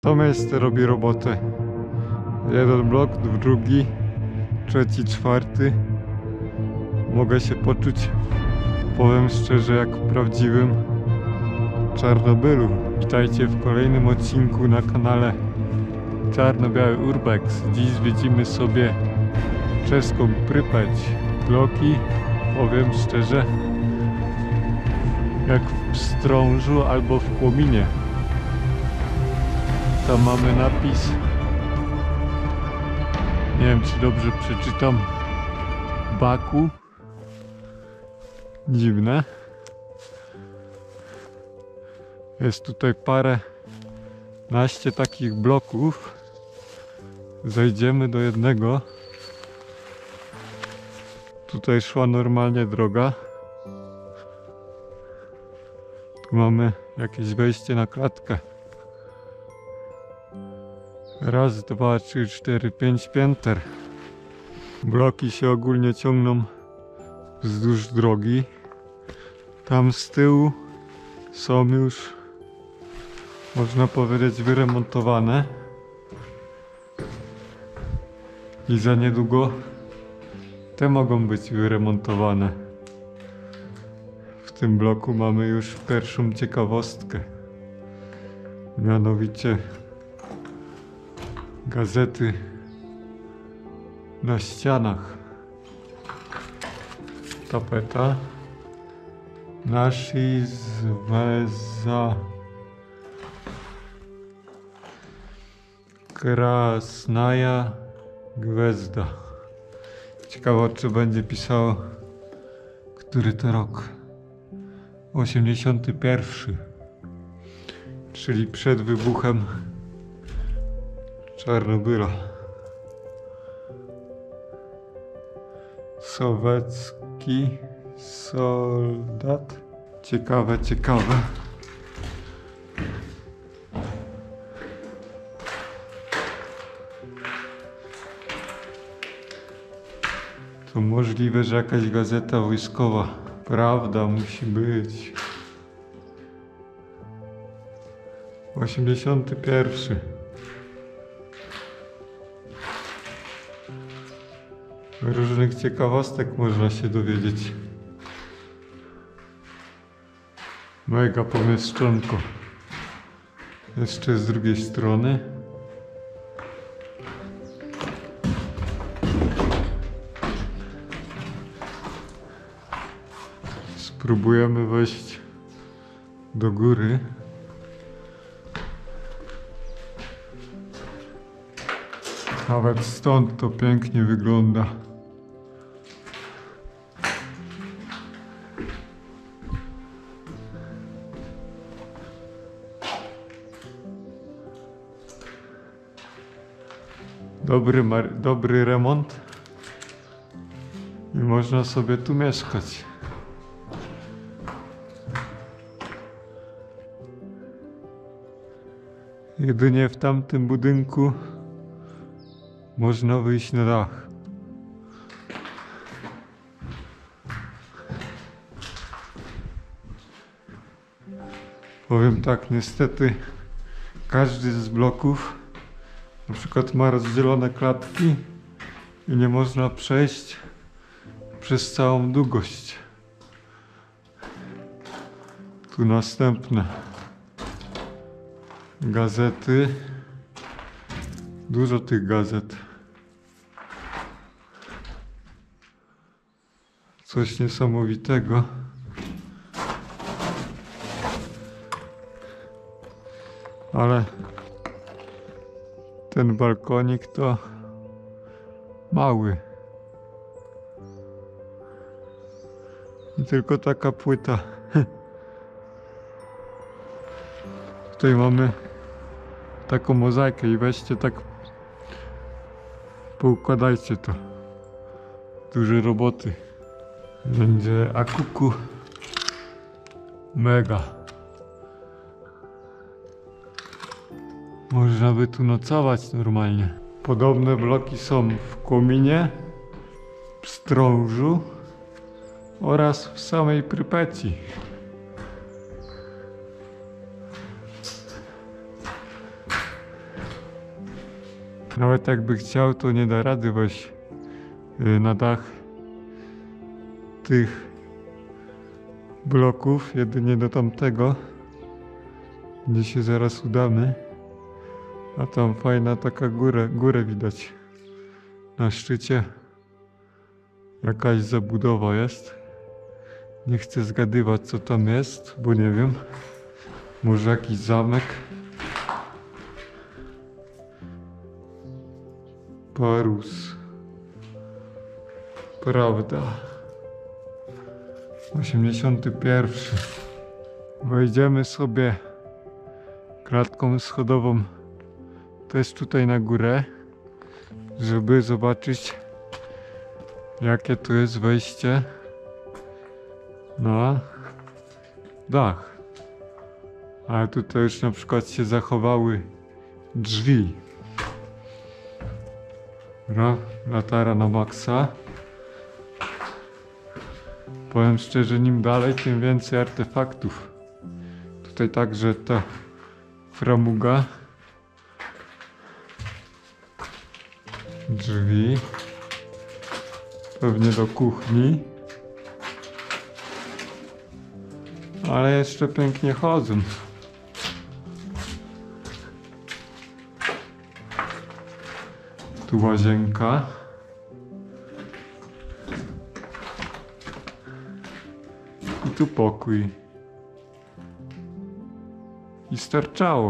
To miejsce robi robotę. Jeden blok, drugi, trzeci, czwarty. Mogę się poczuć, powiem szczerze, jak w prawdziwym Czarnobylu. Witajcie w kolejnym odcinku na kanale Czarno-Biały Urbex. Dziś zwiedzimy sobie czeską Prypeć. Bloki, powiem szczerze, jak w Pstrążu albo w Kłominie. Tam mamy napis, nie wiem czy dobrze przeczytam, Baku. Dziwne. Jest tutaj paręnaście takich bloków. Zejdziemy do jednego. Tutaj szła normalnie droga. Tu mamy jakieś wejście na klatkę. Raz, dwa, trzy, cztery, pięć pięter. Bloki się ogólnie ciągną wzdłuż drogi. Tam z tyłu są już, można powiedzieć, wyremontowane. I za niedługo te mogą być wyremontowane. W tym bloku mamy już pierwszą ciekawostkę. Mianowicie gazety na ścianach. Tapeta. Nasi Zvezda Krasnaja Gwezda. Ciekawe, czy będzie pisało, który to rok. 81. Czyli przed wybuchem Czarnobyla. Sowiecki soldat. Ciekawe, ciekawe. To możliwe, że jakaś gazeta wojskowa. Prawda musi być. 81. Różnych ciekawostek można się dowiedzieć. Mega pomieszczonko. Jeszcze z drugiej strony. Spróbujemy wejść do góry. Nawet stąd to pięknie wygląda. Dobry remont i można sobie tu mieszkać. Jedynie w tamtym budynku można wyjść na dach. Powiem tak, niestety każdy z bloków na przykład ma rozdzielone klatki i nie można przejść przez całą długość. Tu następne gazety. Dużo tych gazet. Coś niesamowitego. Ale ten balkonik to mały. I tylko taka płyta. Tutaj mamy taką mozaikę i weźcie tak, poukładajcie to. Duże roboty. Będzie akuku. Mega. Można by tu nocować normalnie. Podobne bloki są w Kłominie, w Pstrążu oraz w samej Prypeci. Nawet jakby chciał, to nie da rady wejść na dach tych bloków, jedynie do tamtego, gdzie się zaraz udamy. A tam fajna taka górę widać. Na szczycie jakaś zabudowa jest. Nie chcę zgadywać, co tam jest, bo nie wiem. Może jakiś zamek. Parus. Prawda. 81. Wejdziemy sobie klatką schodową też tutaj na górę, żeby zobaczyć, jakie tu jest wejście na dach. Ale tutaj już na przykład się zachowały drzwi. Latara na maksa. Powiem szczerze, im dalej, tym więcej artefaktów. Tutaj także ta framuga. Drzwi. Pewnie do kuchni. Ale jeszcze pięknie chodzą. Tu łazienka. I tu pokój. I starczało.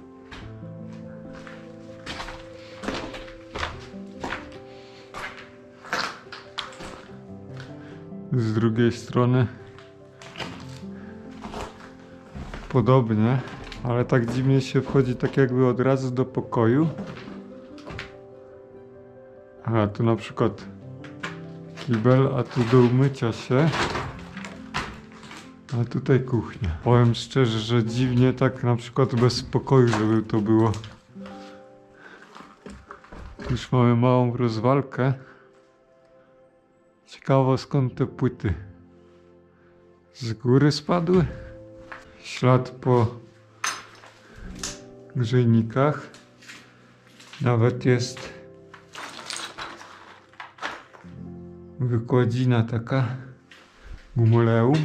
Z drugiej strony podobnie, ale tak dziwnie się wchodzi, tak jakby od razu do pokoju. A tu na przykład kibel, a tu do umycia się. A tutaj kuchnia. Powiem szczerze, że dziwnie tak na przykład bez pokoju, żeby to było. Już mamy małą rozwalkę. Ciekawe, skąd te płyty z góry spadły. Ślad po grzejnikach. Nawet jest wykładzina taka, gumoleum.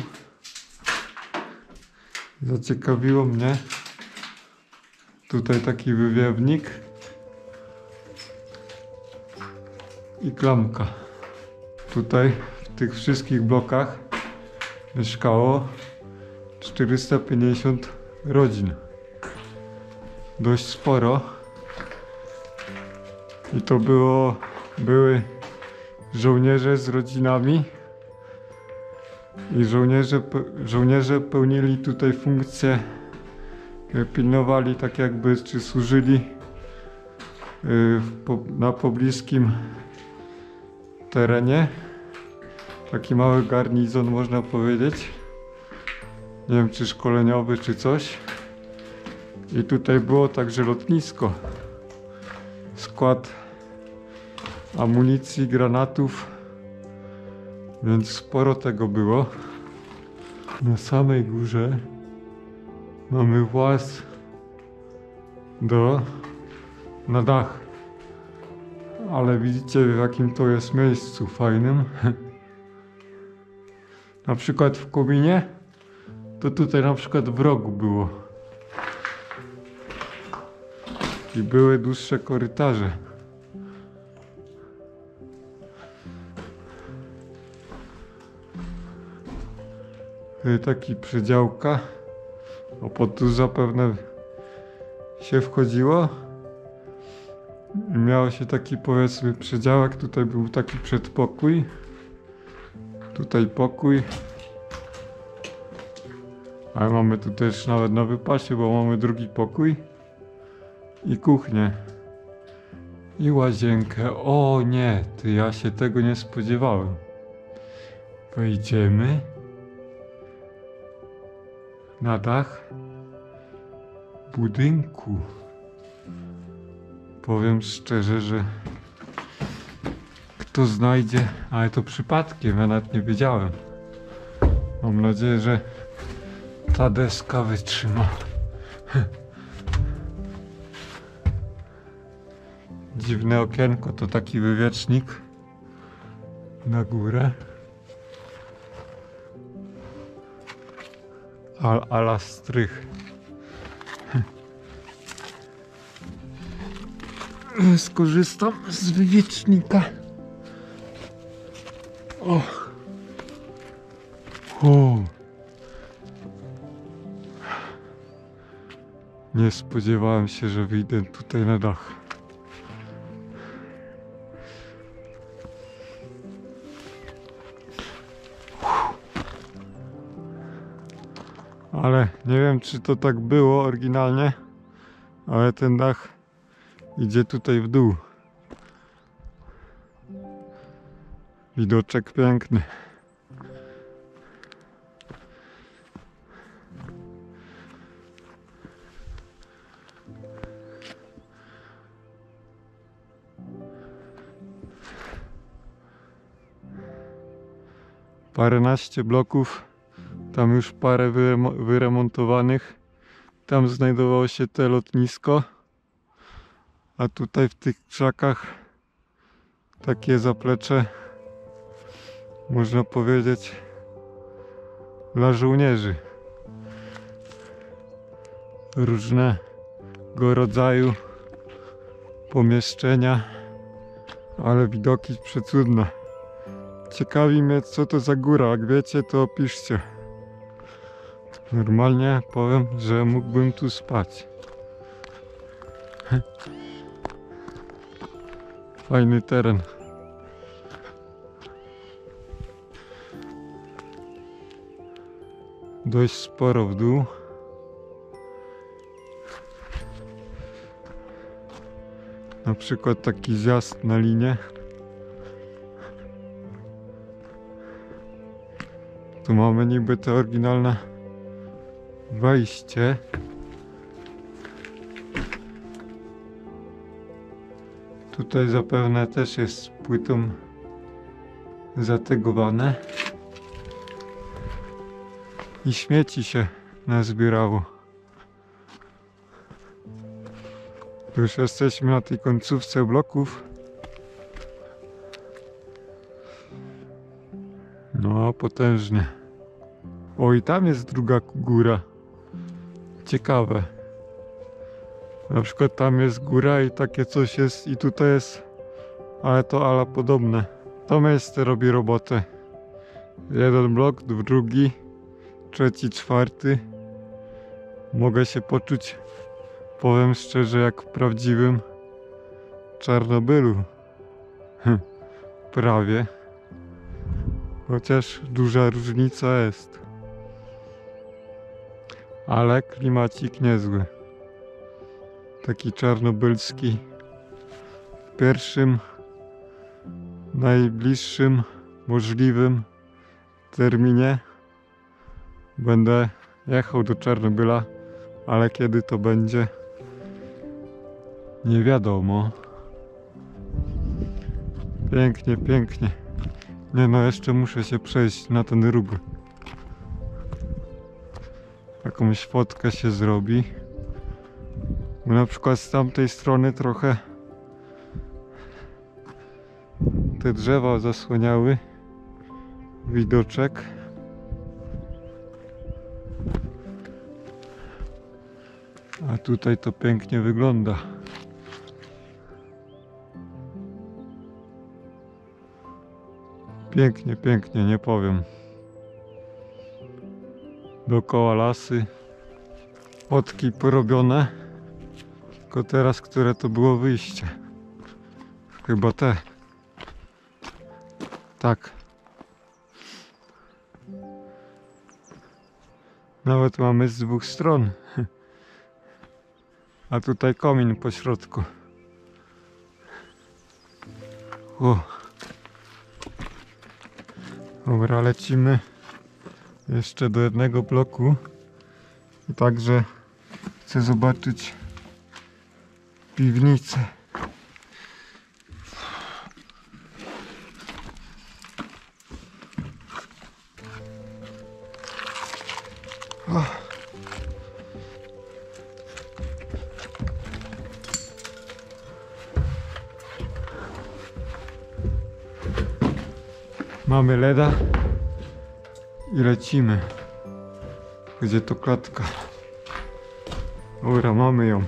Zaciekawiło mnie tutaj taki wywiewnik i klamka. Tutaj w tych wszystkich blokach mieszkało 450 rodzin. Dość sporo. I to były żołnierze z rodzinami. I żołnierze pełnili tutaj funkcję, pilnowali tak jakby, czy służyli na pobliskim terenie. Taki mały garnizon, można powiedzieć. Nie wiem, czy szkoleniowy, czy coś. I tutaj było także lotnisko. Skład amunicji, granatów. Więc sporo tego było. Na samej górze mamy właz na dach. Ale widzicie, w jakim to jest miejscu fajnym. Na przykład w kominie, to tutaj na przykład w rogu było. I były dłuższe korytarze. Taki przedziałka. O, pod tu zapewne się wchodziło. Miało się taki, powiedzmy, przedziałek. Tutaj był taki przedpokój. Tutaj pokój. Ale mamy tu też nawet na wypasie, bo mamy drugi pokój. I kuchnię. I łazienkę. O nie, ja się tego nie spodziewałem. Wejdziemy na dach budynku. Powiem szczerze, że kto znajdzie, ale to przypadkiem, ja nawet nie wiedziałem. Mam nadzieję, że ta deska wytrzyma. Dziwne okienko, to taki wywiecznik na górę. Ala strych. Skorzystam z wywiecznika. O. O. Nie spodziewałem się, że wyjdę tutaj na dach. Ale nie wiem, czy to tak było oryginalnie, ale ten dach idzie tutaj w dół. Widoczek piękny. Paręnaście bloków, tam już parę wyremontowanych. Tam znajdowało się te lotnisko, a tutaj w tych krzakach takie zaplecze, można powiedzieć, dla żołnierzy. Różnego rodzaju pomieszczenia, ale widoki przecudne. Ciekawi mnie, co to za góra. Jak wiecie, to opiszcie. Normalnie powiem, że mógłbym tu spać. Fajny teren. Dość sporo w dół. Na przykład taki zjazd na linię. Tu mamy niby to oryginalne wejście. Tutaj zapewne też jest płytą zategowane. I śmieci się nazbierało. Już jesteśmy na tej końcówce bloków. No, potężnie. O, i tam jest druga góra. Ciekawe. Na przykład tam jest góra i takie coś jest i tutaj jest, ale to ala podobne. To miejsce robi robotę. Jeden blok, drugi, trzeci, czwarty. Mogę się poczuć, powiem szczerze, jak w prawdziwym Czarnobylu. Prawie. Chociaż duża różnica jest. Ale klimacik niezły. Taki czarnobylski. W pierwszym, najbliższym możliwym terminie będę jechał do Czarnobyla, ale kiedy to będzie, nie wiadomo. Pięknie, pięknie. Nie no, jeszcze muszę się przejść na ten róg. Jakąś fotkę się zrobi. Bo na przykład z tamtej strony trochę te drzewa zasłaniały widoczek. A tutaj to pięknie wygląda. Pięknie, pięknie, nie powiem. Dookoła lasy. Fotki porobione. Tylko teraz, które to było wyjście? Chyba te. Tak. Nawet mamy z dwóch stron. A tutaj komin po środku. O. Dobra, lecimy jeszcze do jednego bloku. I także chcę zobaczyć piwnicę. O. Mamy leda i lecimy. Gdzie to klatka? Dobra, mamy ją.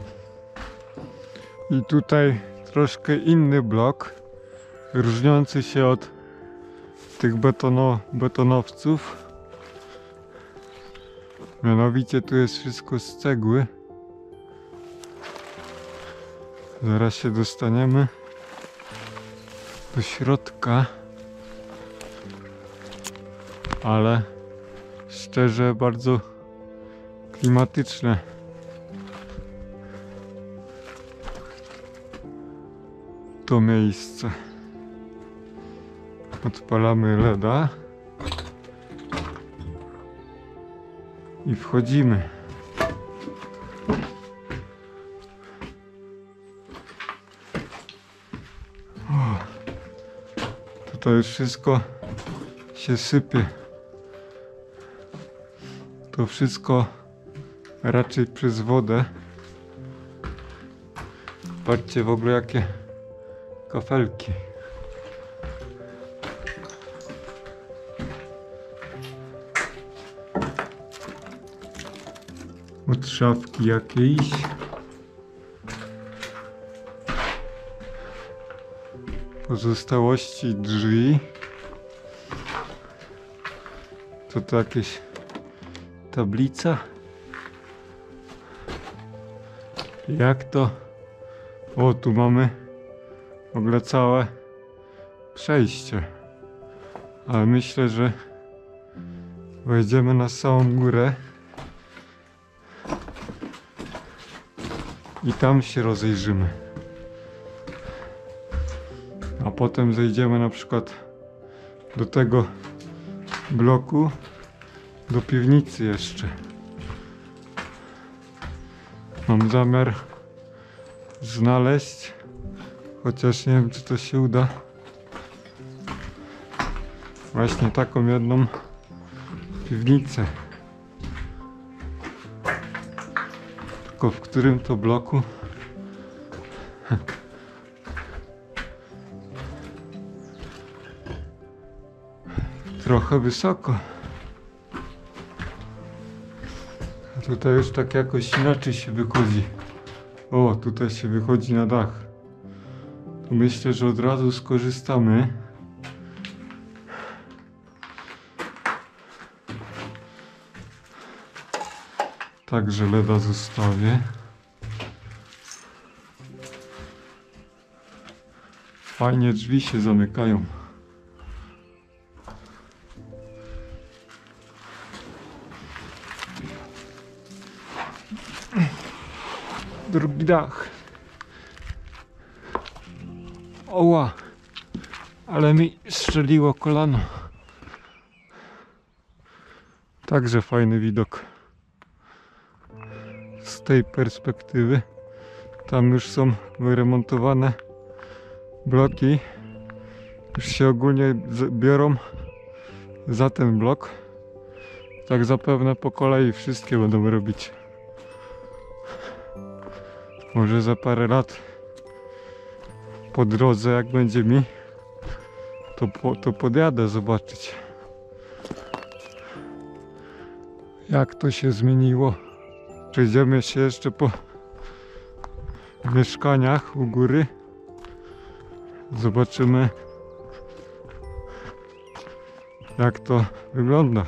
I tutaj troszkę inny blok, różniący się od tych betonowców. Mianowicie tu jest wszystko z cegły. Zaraz się dostaniemy do środka. Ale szczerze bardzo klimatyczne. To miejsce. Odpalamy leda i wchodzimy. Tutaj już wszystko się sypie. To wszystko raczej przez wodę. Patrzcie w ogóle jakie kafelki. Od szafki jakiejś. Pozostałości drzwi. To jakieś tablica. Jak to? O, tu mamy w ogóle całe przejście. Ale myślę, że wejdziemy na samą górę i tam się rozejrzymy. A potem zejdziemy na przykład do tego bloku, do piwnicy jeszcze. Mam zamiar znaleźć, chociaż nie wiem czy to się uda, właśnie taką jedną piwnicę. Tylko w którym to bloku? Trochę wysoko. A tutaj już tak jakoś inaczej się wychodzi. O, tutaj się wychodzi na dach. To myślę, że od razu skorzystamy. Także leda zostawię. Fajnie drzwi się zamykają. Drugi dach. Oła, ale mi strzeliło kolano. Także fajny widok z tej perspektywy. Tam już są wyremontowane bloki. Już się ogólnie biorą za ten blok. Tak zapewne po kolei wszystkie będą robić. Może za parę lat po drodze, jak będzie mi, to podjadę zobaczyć, jak to się zmieniło. Przejdziemy się jeszcze po mieszkaniach u góry. Zobaczymy, jak to wygląda.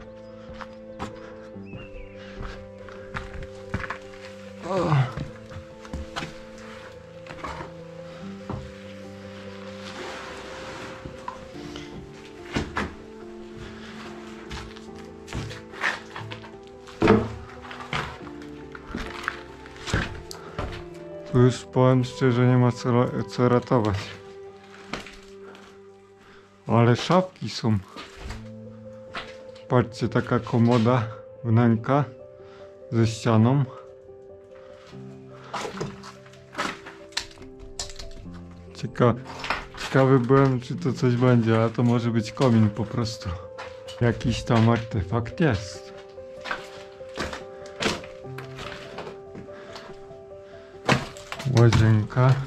Tu już powiem szczerze, nie ma co ratować. Ale szafki są. Patrzcie, taka komoda wnęka ze ścianą. Ciekawy byłem, czy to coś będzie, a to może być komin po prostu. Jakiś tam artefakt jest. Łazienka.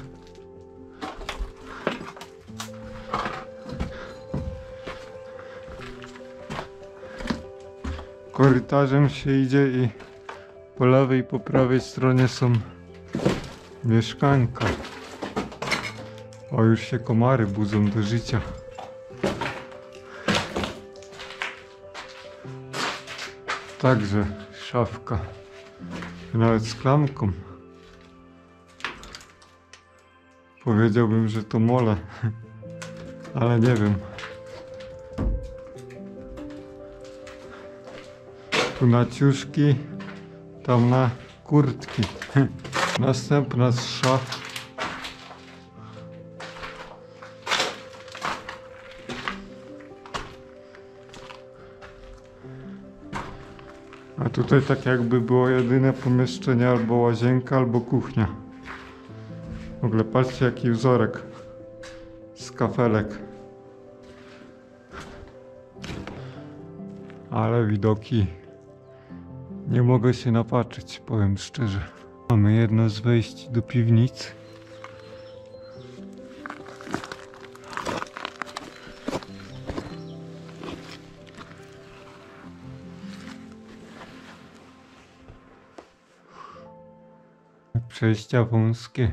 Korytarzem się idzie i po lewej i po prawej stronie są mieszkanka. O, już się komary budzą do życia. Także szafka. Nawet z klamką. Powiedziałbym, że to mole, ale nie wiem. Tu na ciuszki, tam na kurtki. Następna z szaf. A tutaj tak jakby było jedyne pomieszczenie, albo łazienka, albo kuchnia. W ogóle patrzcie, jaki wzorek z kafelek. Ale widoki, nie mogę się napatrzeć, powiem szczerze. Mamy jedno z wejść do piwnicy. Przejścia wąskie.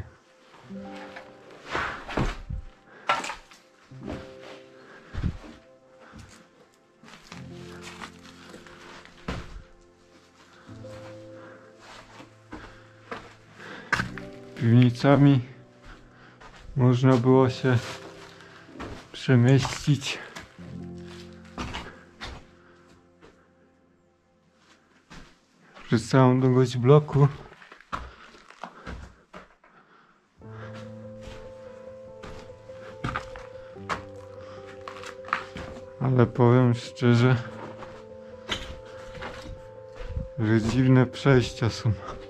Piwnicami można było się przemieścić przez całą długość bloku. Ale powiem szczerze, że dziwne przejścia są.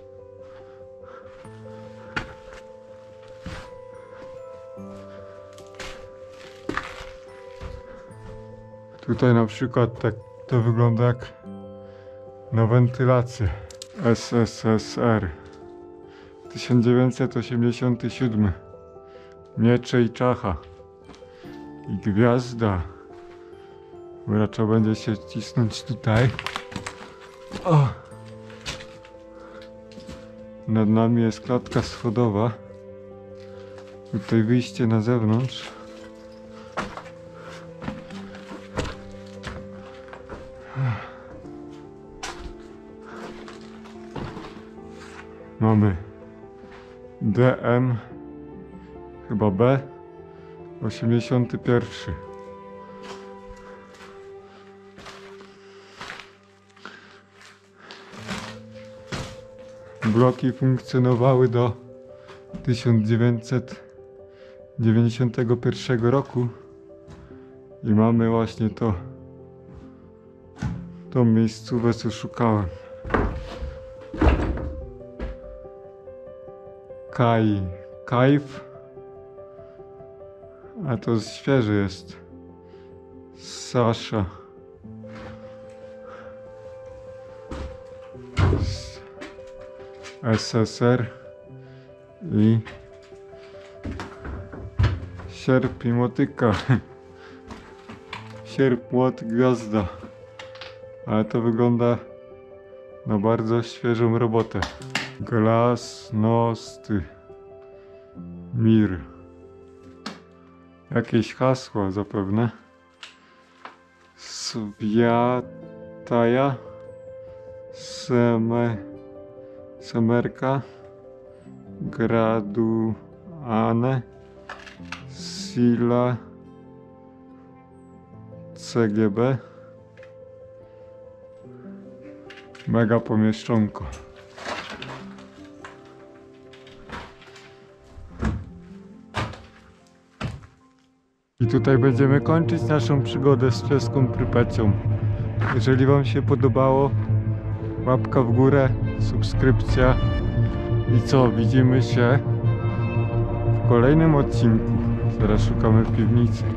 Tutaj na przykład tak to wygląda jak na wentylację. SSSR 1987. Miecze i czacha. I gwiazda. Dobra, trzeba będzie się wcisnąć tutaj. O! Nad nami jest klatka schodowa. Tutaj wyjście na zewnątrz. Mamy DM, chyba B, 81. Bloki funkcjonowały do 1991 roku i mamy właśnie tą miejscówkę, co szukałem. Kajf, a to świeży jest. Sasza. SSR i sierp i motyka. Sierp, młot, gwiazda. Ale to wygląda na bardzo świeżą robotę. Glasnosty. Mir. Jakieś hasła zapewne. Swiataja. Semerka. Graduane. Sila. CGB. Mega pomieszczonko. I tutaj będziemy kończyć naszą przygodę z czeską Prypecią. Jeżeli Wam się podobało, łapka w górę, subskrypcja. I co? Widzimy się w kolejnym odcinku. Teraz szukamy piwnicy.